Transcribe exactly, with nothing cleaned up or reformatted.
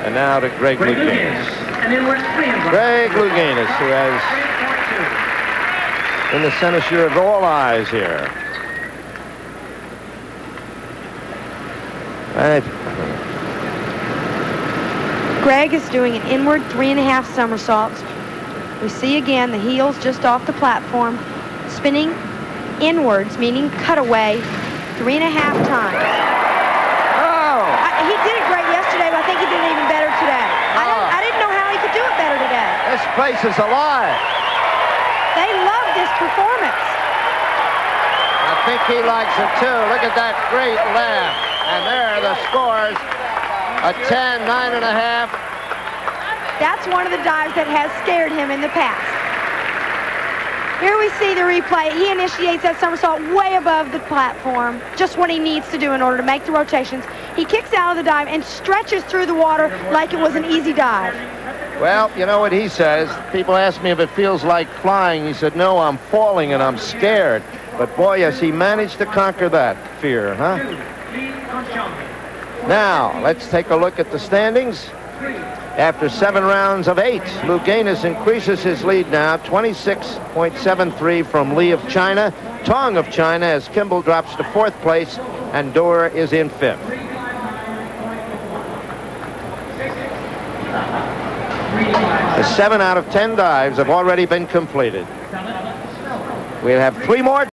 And now to Greg Louganis. Greg Louganis, who has been the cynosure of all eyes here. Right. Greg is doing an inward three and a half somersaults. We see again the heels just off the platform, spinning inwards, meaning cutaway, three and a half times. Oh! I, he did it great yesterday, but I think he did it even better today. Oh. I, didn't, I didn't know how he could do it better today. This place is alive. They love this performance. I think he likes it too. Look at that great laugh. And there are the scores. A ten, nine and a half. That's one of the dives that has scared him in the past. Here we see the replay. He initiates that somersault way above the platform, just what he needs to do in order to make the rotations. He kicks out of the dive and stretches through the water like it was an easy dive. Well, you know what he says? People ask me if it feels like flying. He said, no, I'm falling and I'm scared. But boy, yes, he managed to conquer that fear, huh? Now, let's take a look at the standings. After seven rounds of eight, Louganis increases his lead now, twenty-six point seven three from Lee of China. Tong of China, as Kimball drops to fourth place, and Dorr is in fifth. The seven out of ten dives have already been completed. We'll have three more.